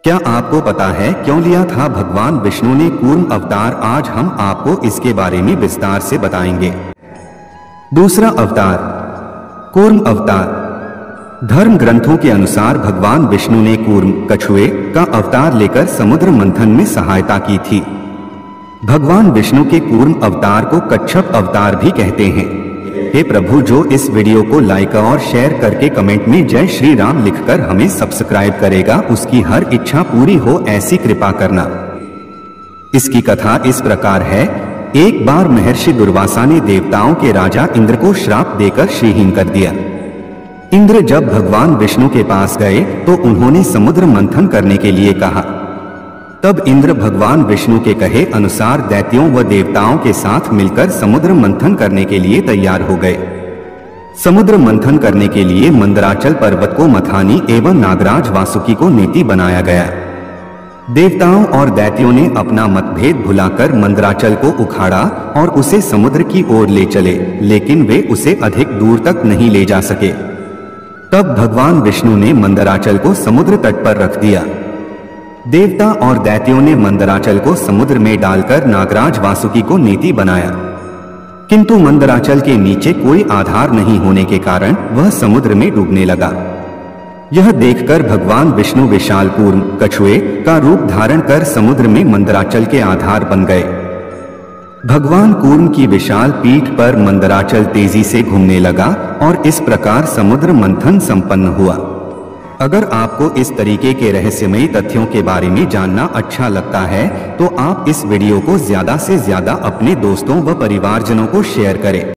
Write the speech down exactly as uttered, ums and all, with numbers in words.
क्या आपको पता है क्यों लिया था भगवान विष्णु ने कूर्म अवतार? आज हम आपको इसके बारे में विस्तार से बताएंगे। दूसरा अवतार, कूर्म अवतार। धर्म ग्रंथों के अनुसार भगवान विष्णु ने कूर्म कछुए का अवतार लेकर समुद्र मंथन में सहायता की थी। भगवान विष्णु के कूर्म अवतार को कच्छप अवतार भी कहते हैं। हे प्रभु, जो इस वीडियो को लाइक और शेयर करके कमेंट में जय श्री राम लिखकर हमें सब्सक्राइब करेगा, उसकी हर इच्छा पूरी हो, ऐसी कृपा करना। इसकी कथा इस प्रकार है। एक बार महर्षि दुर्वासा ने देवताओं के राजा इंद्र को श्राप देकर श्रीहीन कर दिया। इंद्र जब भगवान विष्णु के पास गए तो उन्होंने समुद्र मंथन करने के लिए कहा। तब इंद्र भगवान विष्णु के कहे अनुसार दैत्यों व देवताओं के साथ मिलकर समुद्र मंथन करने के लिए तैयार हो गए। समुद्र मंथन करने के लिए मंदराचल पर्वत को मथानी एवं नागराज वासुकी को नेति बनाया गया। देवताओं और दैत्यों ने अपना मतभेद भुलाकर मंदराचल को उखाड़ा और उसे समुद्र की ओर ले चले, लेकिन वे उसे अधिक दूर तक नहीं ले जा सके। तब भगवान विष्णु ने मंदराचल को समुद्र तट पर रख दिया। देवता और दैत्यों ने मंदराचल को समुद्र में डालकर नागराज वासुकी को नेति बनाया, किंतु मंदराचल के नीचे कोई आधार नहीं होने के कारण वह समुद्र में डूबने लगा। यह देखकर भगवान विष्णु विशाल कूर्म कछुए का रूप धारण कर समुद्र में मंदराचल के आधार बन गए। भगवान कूर्म की विशाल पीठ पर मंदराचल तेजी से घूमने लगा और इस प्रकार समुद्र मंथन संपन्न हुआ। अगर आपको इस तरीके के रहस्यमयी तथ्यों के बारे में जानना अच्छा लगता है तो आप इस वीडियो को ज्यादा से ज्यादा अपने दोस्तों व परिवारजनों को शेयर करें।